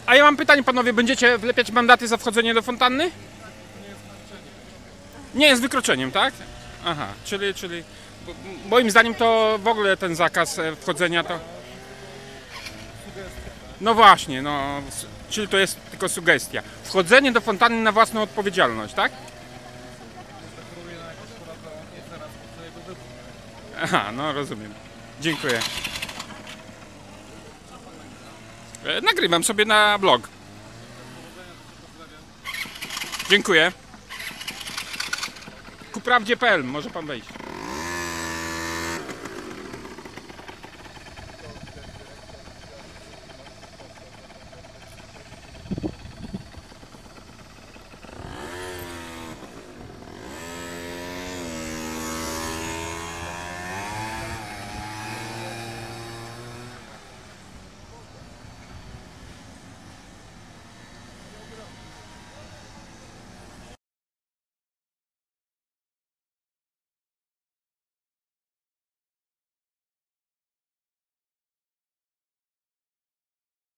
A ja mam pytanie, panowie, będziecie wlepiać mandaty za wchodzenie do fontanny? Nie jest wykroczeniem, tak? Aha, czyli moim zdaniem to w ogóle ten zakaz wchodzenia to... No właśnie, no, czyli to jest tylko sugestia. Wchodzenie do fontanny na własną odpowiedzialność, tak? Aha, no rozumiem. Dziękuję. Nagrywam sobie na blog. Dziękuję. Kuprawdzie.pl, może pan wejść.